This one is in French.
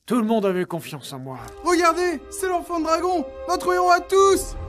Tout le monde avait confiance en moi. Regardez, c'est l'enfant de dragon, notre héros à tous.